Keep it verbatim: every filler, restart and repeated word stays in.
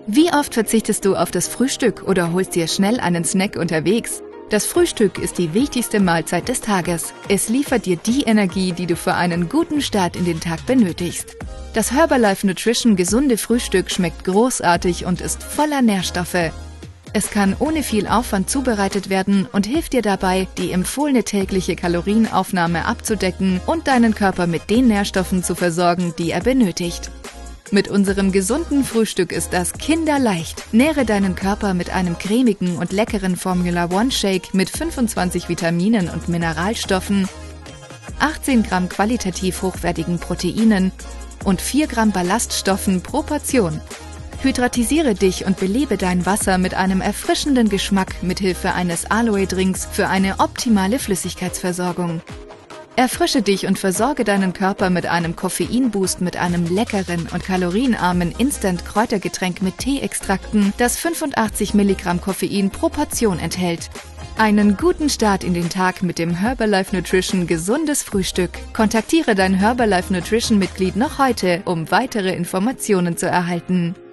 Wie oft verzichtest du auf das Frühstück oder holst dir schnell einen Snack unterwegs? Das Frühstück ist die wichtigste Mahlzeit des Tages. Es liefert dir die Energie, die du für einen guten Start in den Tag benötigst. Das Herbalife Nutrition gesunde Frühstück schmeckt großartig und ist voller Nährstoffe. Es kann ohne viel Aufwand zubereitet werden und hilft dir dabei, die empfohlene tägliche Kalorienaufnahme abzudecken und deinen Körper mit den Nährstoffen zu versorgen, die er benötigt. Mit unserem gesunden Frühstück ist das kinderleicht. Nähre deinen Körper mit einem cremigen und leckeren Formula One Shake mit fünfundzwanzig Vitaminen und Mineralstoffen, achtzehn Gramm qualitativ hochwertigen Proteinen und vier Gramm Ballaststoffen pro Portion. Hydratisiere dich und belebe dein Wasser mit einem erfrischenden Geschmack mithilfe eines Aloe-Drinks für eine optimale Flüssigkeitsversorgung. Erfrische dich und versorge deinen Körper mit einem Koffeinboost mit einem leckeren und kalorienarmen Instant-Kräutergetränk mit Teeextrakten, das fünfundachtzig Milligramm Koffein pro Portion enthält. Einen guten Start in den Tag mit dem Herbalife Nutrition gesundes Frühstück. Kontaktiere dein Herbalife Nutrition Mitglied noch heute, um weitere Informationen zu erhalten.